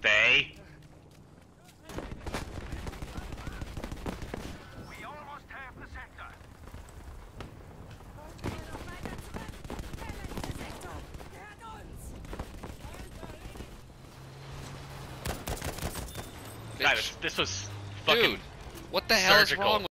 Bay. We almost have the sector. God, this was fucking Dude, what the hell is surgical. wrong